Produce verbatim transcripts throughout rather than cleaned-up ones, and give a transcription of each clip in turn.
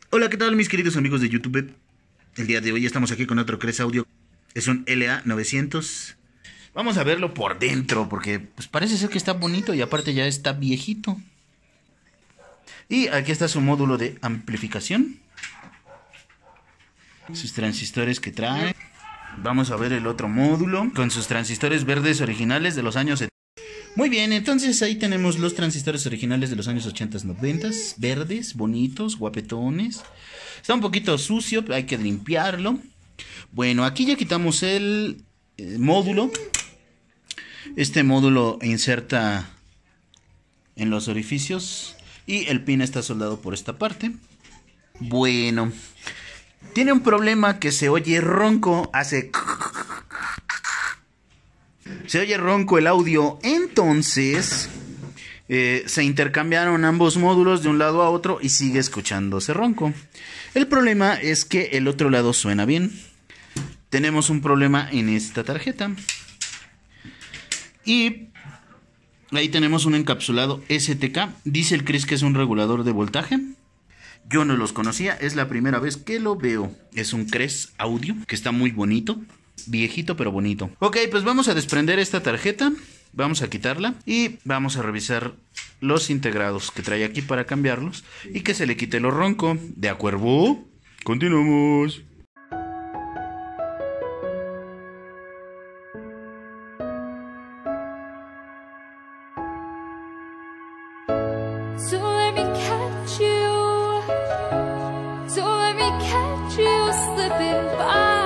Hola, ¿qué tal mis queridos amigos de YouTube? El día de hoy estamos aquí con otro Cres Audio. Es un L A novecientos. Vamos a verlo por dentro porque pues parece ser que está bonito y aparte ya está viejito. Y aquí está su módulo de amplificación. Sus transistores que trae. Vamos a ver el otro módulo con sus transistores verdes originales de los años setenta. Muy bien, entonces ahí tenemos los transistores originales de los años ochenta, noventa, verdes, bonitos, guapetones. Está un poquito sucio, hay que limpiarlo. Bueno, aquí ya quitamos el eh, módulo. Este módulo inserta en los orificios y el pin está soldado por esta parte. Bueno, tiene un problema que se oye ronco, hace... Se oye ronco el audio, entonces eh, se intercambiaron ambos módulos de un lado a otro y sigue escuchándose ronco. El problema es que el otro lado suena bien. Tenemos un problema en esta tarjeta. Y ahí tenemos un encapsulado S T K. Dice el Cris que es un regulador de voltaje. Yo no los conocía, es la primera vez que lo veo. Es un Cres Audio que está muy bonito. Viejito pero bonito. Ok, pues vamos a desprender esta tarjeta. Vamos a quitarla y vamos a revisar los integrados que trae aquí para cambiarlos y que se le quite lo ronco. ¿De acuerdo? Continuamos. So let me catch you, so let me catch you slipping by.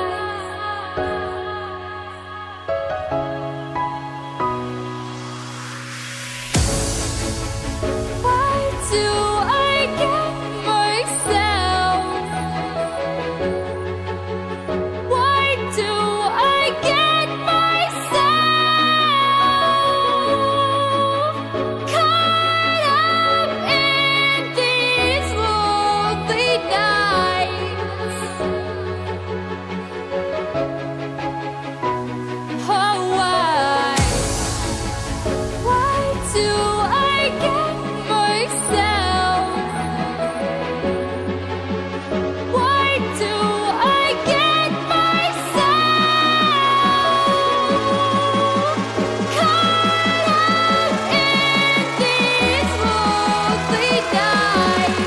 Why do I get myself? Why do I get myself caught up in these lonely nights? Oh, why? Why do I get myself? Why do I get myself caught up in these lonely nights?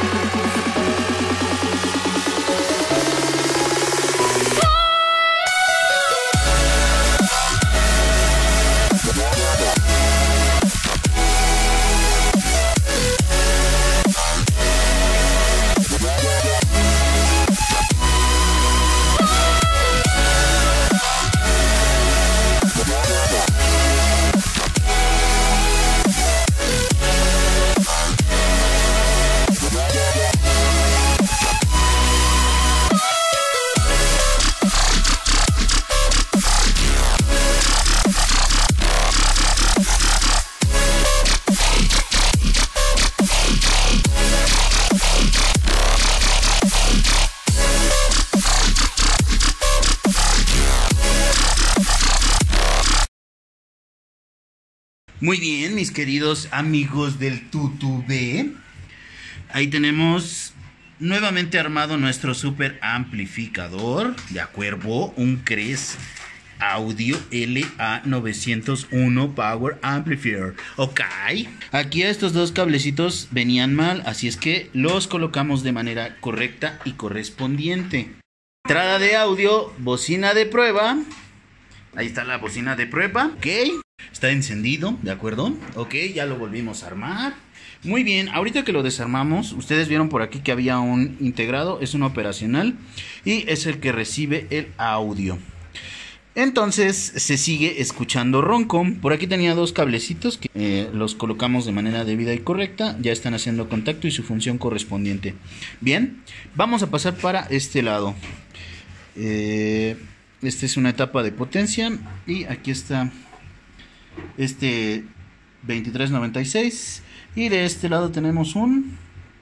Muy bien, mis queridos amigos del YouTube. Ahí tenemos nuevamente armado nuestro super amplificador. De acuerdo, un Cres Audio L A novecientos uno Power Amplifier. Ok. Aquí estos dos cablecitos venían mal, así es que los colocamos de manera correcta y correspondiente. Entrada de audio, bocina de prueba. Ahí está la bocina de prueba. Ok. Está encendido, ¿de acuerdo? Ok, ya lo volvimos a armar. Muy bien, ahorita que lo desarmamos, ustedes vieron por aquí que había un integrado, es un operacional y es el que recibe el audio. Entonces se sigue escuchando ronco. Por aquí tenía dos cablecitos que eh, los colocamos de manera debida y correcta. Ya están haciendo contacto y su función correspondiente. Bien, vamos a pasar para este lado. Eh, esta es una etapa de potencia y aquí está este veintitrés noventa y seis y de este lado tenemos un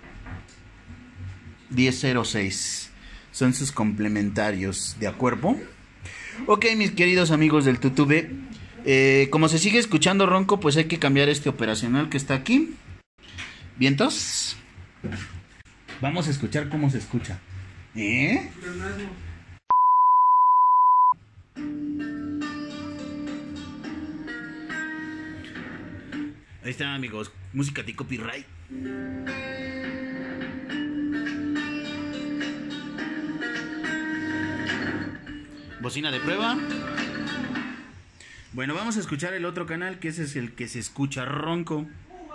diez cero seis. Son sus complementarios, ¿de acuerdo? Ok, mis queridos amigos del YouTube, eh, como se sigue escuchando ronco, pues hay que cambiar este operacional que está aquí. ¿Vientos? Vamos a escuchar cómo se escucha. ¿Eh? Ahí está, amigos. Música de copyright. Bocina de prueba. Bueno, vamos a escuchar el otro canal, que ese es el que se escucha ronco.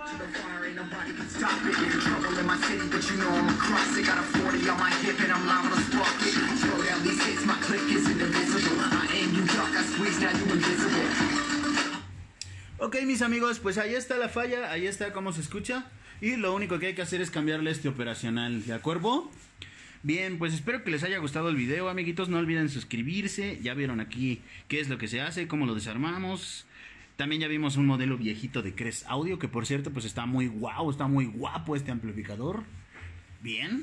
Ok, mis amigos, pues ahí está la falla, ahí está cómo se escucha. Y lo único que hay que hacer es cambiarle este operacional, ¿de acuerdo? Bien, pues espero que les haya gustado el video, amiguitos. No olviden suscribirse. Ya vieron aquí qué es lo que se hace, cómo lo desarmamos. También ya vimos un modelo viejito de Crest Audio, que por cierto pues está muy guau, está muy guapo este amplificador. Bien.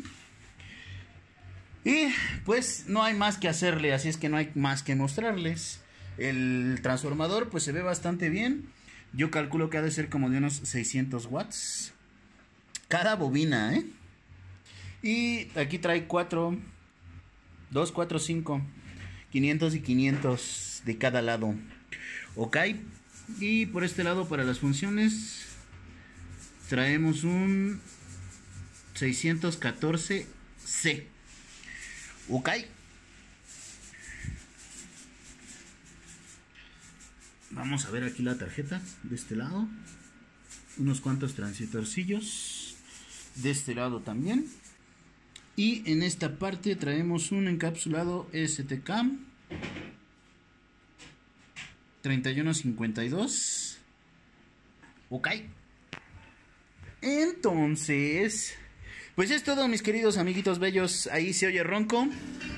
Y pues no hay más que hacerle, así es que no hay más que mostrarles. El transformador pues se ve bastante bien. Yo calculo que ha de ser como de unos seiscientos watts cada bobina, ¿eh? Y aquí trae cuatro, dos, cuatro, cinco, quinientos y quinientos de cada lado. Ok. Y por este lado, para las funciones, traemos un seiscientos catorce C. Ok. Vamos a ver aquí la tarjeta de este lado. Unos cuantos transitorcillos. De este lado también. Y en esta parte traemos un encapsulado S T C A M treinta y uno cincuenta y dos. Ok. Entonces, pues es todo, mis queridos amiguitos bellos. Ahí se oye ronco.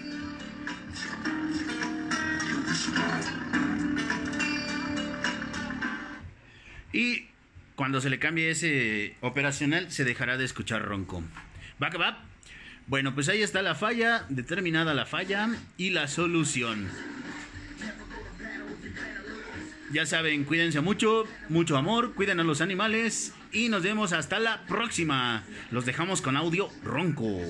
Y cuando se le cambie ese operacional, se dejará de escuchar ronco. ¿Va que va? Bueno, pues ahí está la falla, determinada la falla y la solución. Ya saben, cuídense mucho, mucho amor, cuiden a los animales y nos vemos hasta la próxima. Los dejamos con audio ronco.